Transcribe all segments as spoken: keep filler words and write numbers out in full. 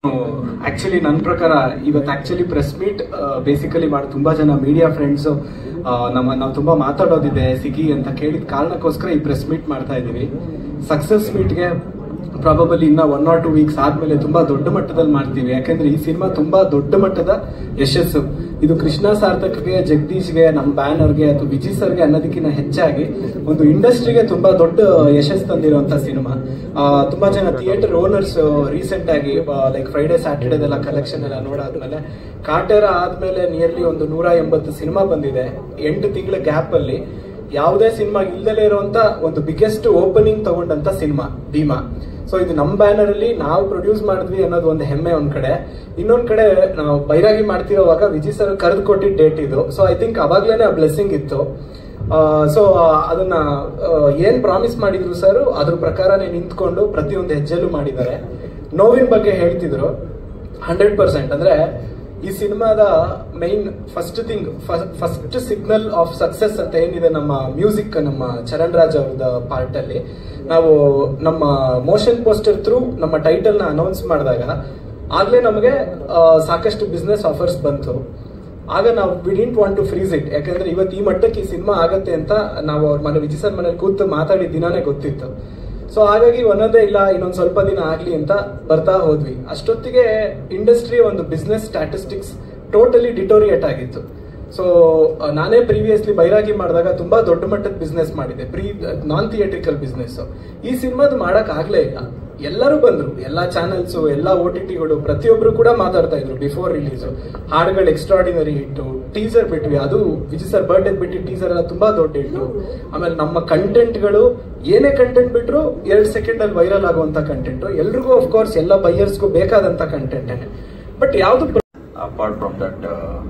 Actually ನನ್ನ ಪ್ರಕಾರ ಇವತ್ತು ಆಕ್ಚುಲಿ ಪ್ರೆಸ್ ಮೀಟ್ ಬೇಸಿಕಲಿ ಮಾಡಿ ತುಂಬಾ ಜನ ಮೀಡಿಯಾ ಫ್ರೆಂಡ್ಸ್ ನಮ್ಮ ನಾವು ತುಂಬಾ ಮಾತಾಡೋದಿದೆ ಸಿಗಿ ಅಂತ ಕೇಳಿದ ಕಾರಣಕ್ಕೋಸ್ಕರ ಈ ಪ್ರೆಸ್ ಮೀಟ್ ಮಾಡ್ತಾ ಇದೀವಿ. ಸಕ್ಸಸ್ ಮೀಟ್ಗೆ ಪ್ರಾಬಬಲಿ ಇನ್ನ ಒನ್ ಆರ್ ಟೂ ವೀಕ್ಸ್ ಆದ್ಮೇಲೆ ತುಂಬಾ ದೊಡ್ಡ ಮಟ್ಟದಲ್ಲಿ ಮಾಡ್ತೀವಿ. ಯಾಕಂದ್ರೆ ಈ ಸಿನಿಮಾ ತುಂಬಾ ದೊಡ್ಡ ಮಟ್ಟದ ಯಶಸ್ಸು. ಇದು ಕೃಷ್ಣ ಸಾರ್ಥಕ್ಗೆ, ಜಗದೀಶ್ಗೆ, ನಮ್ಮ ಬ್ಯಾನರ್ಗೆ ಅಥವಾ ವಿಜಯ್ ಸರ್ಗೆ ಅನ್ನೋದಕ್ಕಿಂತ ಹೆಚ್ಚಾಗಿ ಒಂದು ಇಂಡಸ್ಟ್ರಿಗೆ ತುಂಬಾ ದೊಡ್ಡ ಯಶಸ್ಸು ತಂದಿರುವಂತ ಸಿನಿಮಾ. ತುಂಬಾ ಜನ ಥಿಯೇಟರ್ ಓನರ್ಸ್ ರೀಸೆಂಟ್ ಆಗಿ ಲೈಕ್ ಫ್ರೈಡೆ ಸ್ಯಾಟರ್ಡೇದೆಲ್ಲ ಕಲೆಕ್ಷನ್ ಎಲ್ಲ ನೋಡಾದ್ಮೇಲೆ ಕಾಟೇರ ಆದ್ಮೇಲೆ ನಿಯರ್ಲಿ ಒಂದು ನೂರ ಎಂಬತ್ತು ಸಿನಿಮಾ ಬಂದಿದೆ ಎಂಟು ತಿಂಗಳ ಗ್ಯಾಪ್ ಅಲ್ಲಿ. ಯಾವುದೇ ಸಿನಿಮಾ ಇಲ್ದಲೇ ಇರುವಂತ ಒಂದು ಬಿಗ್ಗೆಸ್ಟ್ ಓಪನಿಂಗ್ ತಗೊಂಡಂತ ಸಿನಿಮಾ ಭೀಮಾ. ಸೊ ಇದು ನಮ್ಮ ಬ್ಯಾನರ್ ಅಲ್ಲಿ ನಾವು ಪ್ರೊಡ್ಯೂಸ್ ಮಾಡಿದ್ವಿ ಅನ್ನೋದು ಒಂದು ಹೆಮ್ಮೆ ಒಂದ್ ಕಡೆ. ಇನ್ನೊಂದ್ ಕಡೆ ನಾವು ಬೈರಾಗಿ ಮಾಡ್ತಿರೋವಾಗ ವಿಜಯ್ ಸರ್ ಕರೆದು ಕೊಟ್ಟಿದ್ದ ಡೇಟ್ ಇದು. ಸೊ ಐ ಥಿಂಕ್ ಅವಾಗ್ಲೇನೆ ಆ ಬ್ಲೆಸ್ಸಿಂಗ್ ಇತ್ತು. ಸೊ ಅದನ್ನ ಏನ್ ಪ್ರಾಮಿಸ್ ಮಾಡಿದ್ರು ಸರ್ ಅದ್ರ ಪ್ರಕಾರನೇ ನಿಂತ್ಕೊಂಡು ಪ್ರತಿಯೊಂದು ಹೆಜ್ಜೆಲ್ಲೂ ಮಾಡಿದ್ದಾರೆ. ನೋವಿನ ಬಗ್ಗೆ ಹೇಳ್ತಿದ್ರು ಹಂಡ್ರೆಡ್ ಪರ್ಸೆಂಟ್. ಅಂದ್ರೆ ಈ ಸಿನಿಮಾದ main first thing first signal of success ಅಂತ ಏನಿದೆ ನಮ್ಮ ಮ್ಯೂಸಿಕ್, ನಮ್ಮ ಚರಣ್ ರಾಜ್ ಅವ್ರದ ಪಾರ್ಟ್ ಅಲ್ಲಿ ನಾವು ನಮ್ಮ ಮೋಷನ್ ಪೋಸ್ಟರ್ ಥ್ರೂ ನಮ್ಮ ಟೈಟಲ್ ನ ಅನೌನ್ಸ್ ಮಾಡಿದಾಗ ಆಗ್ಲೇ ನಮಗೆ ಸಾಕಷ್ಟು ಬಿಸ್ನೆಸ್ ಆಫರ್ಸ್ ಬಂತು. ಆಗ ನಾವು we didn't want to freeze it. ಯಾಕಂದ್ರೆ ಇವತ್ತು ಈ ಮಟ್ಟಕ್ಕೆ ಈ ಸಿನಿಮಾ ಆಗತ್ತೆ ಅಂತ ನಾವು ಅವ್ರ ಮನೆ ವಿಜಯ್ ಸರ್ ಮನೇಲಿ ಕೂತು ಮಾತಾಡಿದ ದಿನಾನೇ ಗೊತ್ತಿತ್ತು. ಸೊ ಹಾಗಾಗಿ ಒಂದೊಂದೇ ಇಲ್ಲ ಇನ್ನೊಂದ್ ಸ್ವಲ್ಪ ದಿನ ಆಗ್ಲಿ ಅಂತ ಬರ್ತಾ ಹೋದ್ವಿ. ಅಷ್ಟೊತ್ತಿಗೆ ಇಂಡಸ್ಟ್ರಿ ಒಂದು ಬಿಸ್ನೆಸ್ ಸ್ಟ್ಯಾಟಿಸ್ಟಿಕ್ಸ್ ಟೋಟಲಿ ಡಿಟೋರಿಯೇಟ್ ಆಗಿತ್ತು. ಸೊ ನಾನೇ ಪ್ರೀವಿಯಸ್ಲಿ ಬೈರಾಗಿ ಮಾಡಿದಾಗ ತುಂಬಾ ದೊಡ್ಡ ಮಟ್ಟದ ಬಿಸ್ನೆಸ್ ಮಾಡಿದೆ, ಪ್ರೀ ನಾನ್ ಥಿಯೇಟ್ರಿಕಲ್ ಬಿಸ್ನೆಸ್. ಈ ಸಿನಿಮಾದ ಮಾಡಕ್ ಆಗ್ಲೇ ಇಲ್ಲ. ಎಲ್ಲರೂ ಬಂದ್ರು, ಎಲ್ಲಾ ಚಾನೆಲ್ಸ್, ಎಲ್ಲಾ ಓ ಟಿ ಟಿಗಳು, ಪ್ರತಿಯೊಬ್ರು ಕೂಡ ಮಾತಾಡ್ತಾ ಇದ್ರು ಬಿಫೋರ್ ರಿಲೀಸ್. ಹಾಡುಗಳು ಎಕ್ಸ್ಟ್ರಾರ್ಡಿನರಿ ಹಿಟ್ಟು, ಟೀಸರ್ ಬಿಟ್ವಿ, ಅದು ವಿಜಯ್ ಸರ್ ಬರ್ಡೇ ಬಿಟ್ಟು ಟೀಸರ್ ಎಲ್ಲ ತುಂಬಾ ದೊಡ್ಡ ಹಿಟ್ಟು. ಆಮೇಲೆ ನಮ್ಮ ಕಂಟೆಂಟ್ಗಳು ಏನೇ ಕಂಟೆಂಟ್ ಬಿಟ್ರು ಎರಡ್ ಸೆಕೆಂಡ್ ಅಲ್ಲಿ ವೈರಲ್ ಆಗುವಂತ ಕಂಟೆಂಟ್, ಎಲ್ರಿಗೂ ಆಫ್ ಕೋರ್ಸ್ ಎಲ್ಲ ಬೈಯರ್ಸ್ಗೂ ಬೇಕಾದಂತ ಕಂಟೆಂಟ್. ಬಟ್ ಯಾವ್ದು ಅಪಾರ್ಟ್ ಫ್ರಮ್ ದಟ್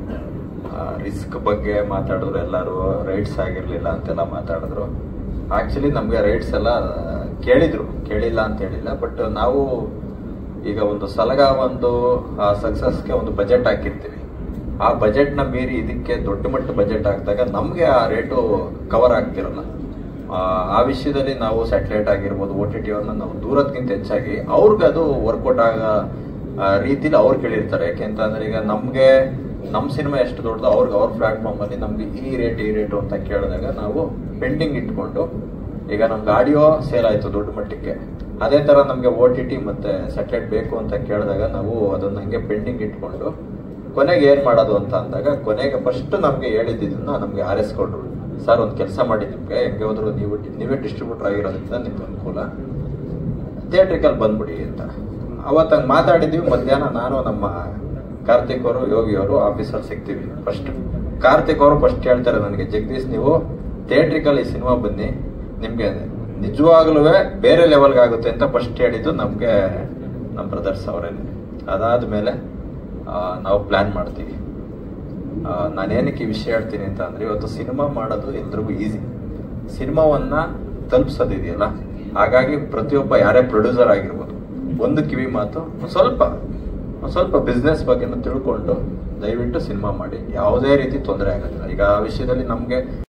ರಿಸ್ಕ್ ಬಗ್ಗೆ ಮಾತಾಡಿದ್ರು, ಎಲ್ಲರೂ ರೈಟ್ಸ್ ಆಗಿರ್ಲಿಲ್ಲ ಅಂತೆಲ್ಲ ಮಾತಾಡಿದ್ರು. ಆಕ್ಚುಲಿ ನಮ್ಗೆ ರೈಟ್ಸ್ ಎಲ್ಲ ಕೇಳಿದ್ರು, ಕೇಳಿಲ್ಲ ಅಂತ ಹೇಳಿಲ್ಲ. ಬಟ್ ನಾವು ಈಗ ಒಂದು ಸಲಗ ಒಂದು ಸಕ್ಸಸ್ಗೆ ಒಂದು ಬಜೆಟ್ ಹಾಕಿರ್ತೀವಿ. ಆ ಬಜೆಟ್ ನ ಮೀರಿ ಇದಕ್ಕೆ ದೊಡ್ಡ ಮಟ್ಟ ಬಜೆಟ್ ಹಾಕಿದಾಗ ನಮ್ಗೆ ಆ ರೇಟು ಕವರ್ ಆಗ್ತಿರಲ್ಲ. ಆ ವಿಷಯದಲ್ಲಿ ನಾವು ಸ್ಯಾಟಲೈಟ್ ಆಗಿರ್ಬೋದು, ಓ ಟಿ ಟಿ ಅವ್ರನ್ನ ನಾವು ದೂರದ್ಕಿಂತ ಹೆಚ್ಚಾಗಿ ಅವ್ರಿಗೆ ಅದು ವರ್ಕೌಟ್ ಆಗೋ ರೀತಿಲಿ ಅವ್ರು ಕೇಳಿರ್ತಾರೆ. ಯಾಕೆಂತಂದ್ರೆ ಈಗ ನಮ್ಗೆ ನಮ್ ಸಿನಿಮಾ ಎಷ್ಟು ದೊಡ್ಡದು, ಅವ್ರಿಗೆ ಅವ್ರ ಪ್ಲಾಟ್ಫಾರ್ಮ್ ಅಲ್ಲಿ ನಮ್ಗೆ ಈ ರೇಟ್ ಈ ರೇಟು ಅಂತ ಕೇಳಿದಾಗ ನಾವು ಪೆಂಡಿಂಗ್ ಇಟ್ಕೊಂಡು, ಈಗ ನಮ್ಗೆ ಆಡಿಯೋ ಸೇಲ್ ಆಯ್ತು ದೊಡ್ಡ ಮಟ್ಟಕ್ಕೆ, ಅದೇ ತರ ನಮ್ಗೆ ಓ ಟಿ ಟಿ ಮತ್ತೆ ಸ್ಯಾಟಲೈಟ್ ಬೇಕು ಅಂತ ಕೇಳಿದಾಗ ನಾವು ಅದನ್ನ ಹಂಗೆ ಪೆಂಡಿಂಗ್ ಇಟ್ಕೊಂಡು ಕೊನೆಗೆ ಏನ್ ಮಾಡೋದು ಅಂತ ಅಂದಾಗ ಕೊನೆಗೆ ಫಸ್ಟ್ ನಮ್ಗೆ ಹೇಳಿದ್ದನ್ನ ನಮ್ಗೆ ಆರಿಸ್ಕೊಂಡ್ರು. ಸರ್ ಒಂದ್ ಕೆಲಸ ಮಾಡಿ, ನಿಮ್ಗೆ ಹೆಂಗೆ ಹೋದ್ರು ನೀವು ನೀವೇ ಡಿಸ್ಟ್ರಿಬ್ಯೂಟರ್ ಆಗಿರೋದ್ರಿಂದ ನಿಮ್ಗೆ ಅನುಕೂಲ, ಥಿಯೇಟ್ರಿಕಲ್ ಬಂದ್ಬಿಡಿ ಅಂತ. ಅವತ್ತ ಹಂಗೆ ಮಾತಾಡಿದ್ವಿ. ಮಧ್ಯಾಹ್ನ ನಾನು ನಮ್ಮ ಕಾರ್ತಿಕ್ ಅವರು, ಯೋಗಿ ಅವರು ಆಫೀಸಲ್ಲಿ ಸಿಗ್ತೀವಿ. ಫಸ್ಟ್ ಕಾರ್ತಿಕ್ ಅವರು ಫಸ್ಟ್ ಹೇಳ್ತಾರೆ ನನಗೆ, ಜಗದೀಶ್ ನೀವು ಥಿಯೇಟ್ರಿಕಲ್ ಈ ಸಿನಿಮಾ ಬನ್ನಿ, ನಿಮ್ಗೆ ನಿಜವಾಗ್ಲೂ ಬೇರೆ ಲೆವೆಲ್ಗೆ ಆಗುತ್ತೆ ಅಂತ ಫಸ್ಟ್ ಹೇಳಿದ್ದು ನಮ್ಗೆ ನಮ್ಮ ಬ್ರದರ್ಸ್ ಅವರೇನೆ. ಅದಾದ್ಮೇಲೆ ನಾವು ಪ್ಲಾನ್ ಮಾಡ್ತೀವಿ. ನಾನೇನಕ್ಕೆ ಈ ವಿಷಯ ಹೇಳ್ತೀನಿ ಅಂತ ಅಂದ್ರೆ, ಇವತ್ತು ಸಿನಿಮಾ ಮಾಡೋದು ಎಲ್ರಿಗೂ ಈಸಿ, ಸಿನಿಮಾವನ್ನ ತಲುಪಿಸೋದಿದೆಯಲ್ಲ. ಹಾಗಾಗಿ ಪ್ರತಿಯೊಬ್ಬ ಯಾರೇ ಪ್ರೊಡ್ಯೂಸರ್ ಆಗಿರ್ಬೋದು, ಒಂದು ಕಿವಿ ಮಾತು ಸ್ವಲ್ಪ ಸ್ವಲ್ಪ ಬಿಸ್ನೆಸ್ ಬಗ್ಗೆ ತಿಳ್ಕೊಂಡು ದಯವಿಟ್ಟು ಸಿನಿಮಾ ಮಾಡಿ, ಯಾವುದೇ ರೀತಿ ತೊಂದರೆ ಆಗೋದಿಲ್ಲ. ಈಗ ಆ ವಿಷಯದಲ್ಲಿ ನಮ್ಗೆ